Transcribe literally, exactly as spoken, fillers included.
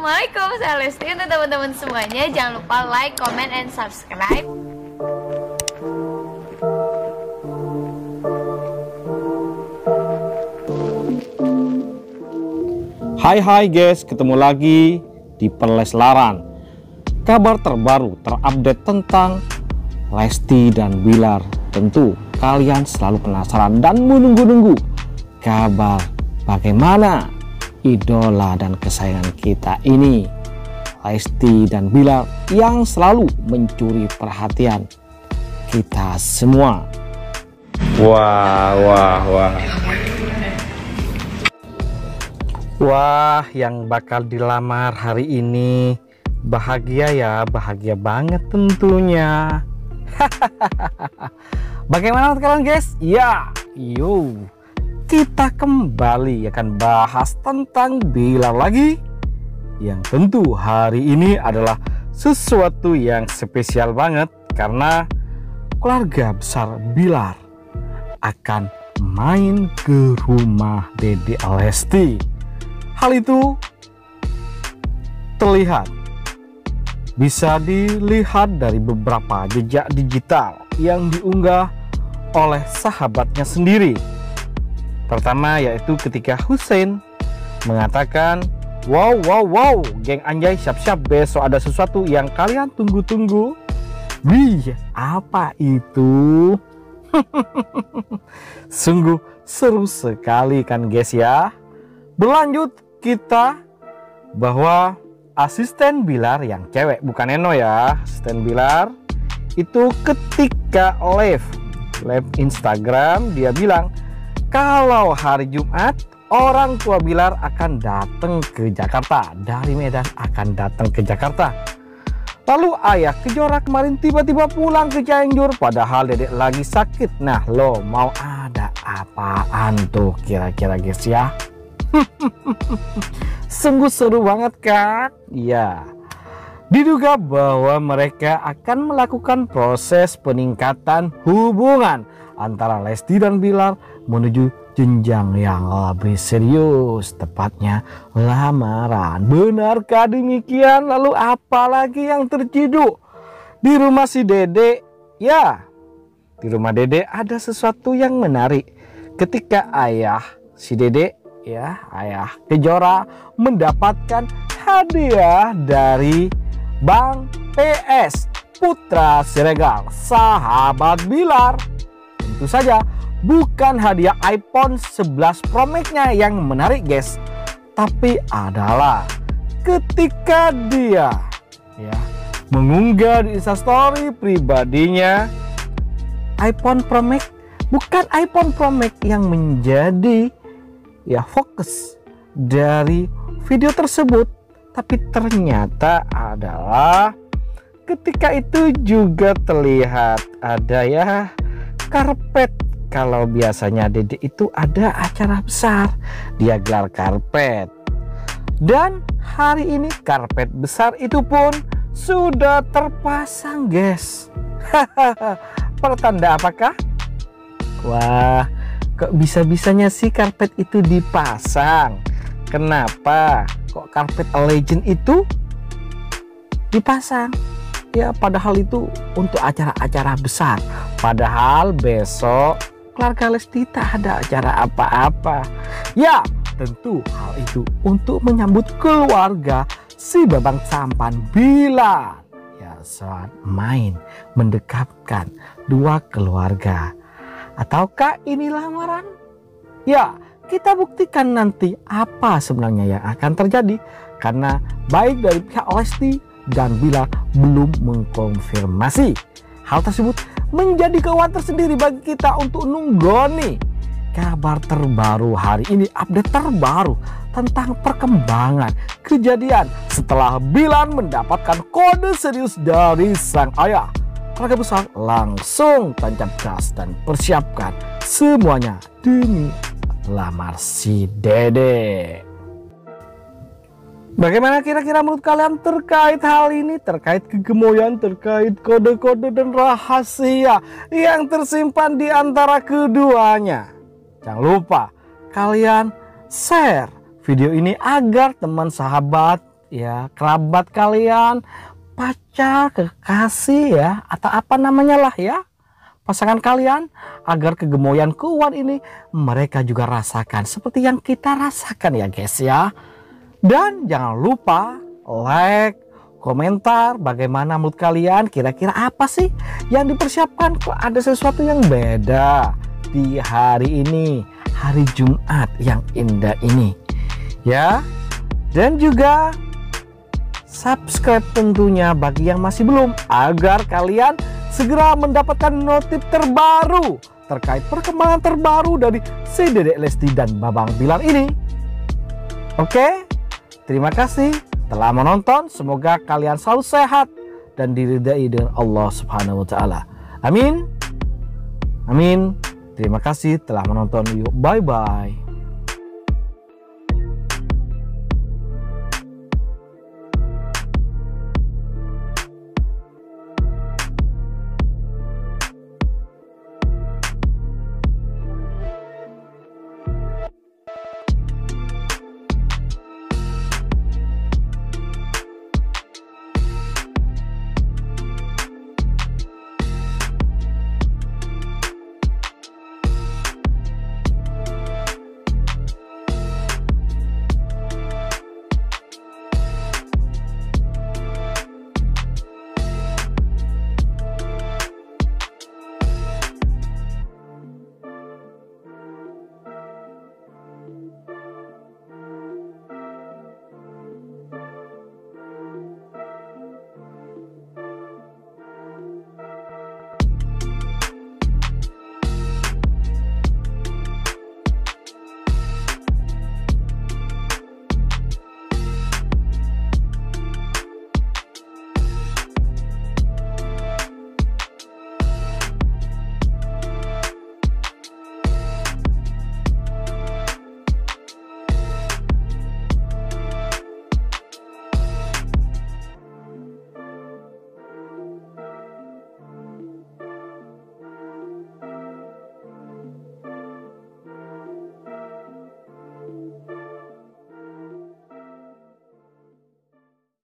Assalamualaikum, saya Lesti. Untuk teman-teman semuanya, jangan lupa like, comment, and subscribe. Hai hai guys, ketemu lagi di Perleslaran. Kabar terbaru terupdate tentang Lesti dan Bilar. Tentu kalian selalu penasaran dan menunggu-nunggu kabar bagaimana idola dan kesayangan kita ini, Lesti dan Bilar, yang selalu mencuri perhatian kita semua. Wah, wah, wah. Wah, yang bakal dilamar hari ini bahagia ya, bahagia banget tentunya. Bagaimana kalian guys? Ya, yuk kita kembali akan bahas tentang Bilar lagi, yang tentu hari ini adalah sesuatu yang spesial banget karena keluarga besar Bilar akan main ke rumah Dede Lesti. Hal itu terlihat, bisa dilihat dari beberapa jejak digital yang diunggah oleh sahabatnya sendiri. Pertama yaitu ketika Hussein mengatakan, wow wow wow geng anjay, siap-siap besok ada sesuatu yang kalian tunggu-tunggu. Wih, apa itu? Sungguh seru sekali kan guys ya. Berlanjut kita bahwa asisten Bilar yang cewek, bukan Eno ya, asisten Bilar itu ketika live live Instagram dia bilang kalau hari Jumat orang tua Bilar akan datang ke Jakarta, dari Medan akan datang ke Jakarta. Lalu ayah Kejora kemarin tiba-tiba pulang ke Cianjur padahal dedek lagi sakit. Nah lo mau ada apaan tuh kira-kira guys ya? Sungguh seru banget kan? Ya, diduga bahwa mereka akan melakukan proses peningkatan hubungan antara Lesti dan Bilar menuju jenjang yang lebih serius, tepatnya lamaran. Benarkah demikian? Lalu apa lagi yang terciduk di rumah si Dede? Ya, di rumah Dede ada sesuatu yang menarik ketika ayah si Dede, ya, ayah Kejora mendapatkan hadiah dari Bang P S, Putra Siregar, sahabat Bilar. Tentu saja bukan hadiah iPhone sebelas Pro Max-nya yang menarik guys, tapi adalah ketika dia ya mengunggah di Instastory pribadinya iPhone Pro Max. Bukan iPhone Pro Max yang menjadi ya fokus dari video tersebut, tapi ternyata adalah ketika itu juga terlihat ada ya karpet. Kalau biasanya Dede itu ada acara besar, dia gelar karpet, dan hari ini karpet besar itu pun sudah terpasang guys. Pertanda apakah? Wah, kok bisa-bisanya sih karpet itu dipasang? Kenapa kok karpet legend itu dipasang? Ya padahal itu untuk acara-acara besar. Padahal besok keluarga Lesti tak ada acara apa-apa. Ya tentu hal itu untuk menyambut keluarga si Babang Sampan Bilar. Ya saat main mendekatkan dua keluarga. Ataukah ini lamaran? Ya, kita buktikan nanti apa sebenarnya yang akan terjadi. Karena baik dari pihak Lesti dan Bilar belum mengkonfirmasi. Hal tersebut menjadi keuangan tersendiri bagi kita untuk nunggoni kabar terbaru hari ini, update terbaru tentang perkembangan kejadian setelah Bilar mendapatkan kode serius dari sang ayah. Keluarga besar langsung tancap gas dan persiapkan semuanya demi lamar si Dede. Bagaimana kira-kira menurut kalian terkait hal ini? Terkait kegemoyan, terkait kode-kode dan rahasia yang tersimpan di antara keduanya. Jangan lupa kalian share video ini agar teman sahabat ya, kerabat kalian, pacar, kekasih ya, atau apa namanya lah ya, pasangan kalian, agar kegemoyan kuat ini mereka juga rasakan seperti yang kita rasakan ya guys ya. Dan jangan lupa like, komentar bagaimana mood kalian, kira-kira apa sih yang dipersiapkan, kok ada sesuatu yang beda di hari ini, hari Jumat yang indah ini ya. Dan juga subscribe tentunya bagi yang masih belum, agar kalian segera mendapatkan notif terbaru terkait perkembangan terbaru dari si Dedek Lesti dan Babang Bilar ini. Oke, terima kasih telah menonton. Semoga kalian selalu sehat dan diridai dengan Allah Subhanahu wa Ta'ala. Amin. Amin. Terima kasih telah menonton. Yuk, bye bye.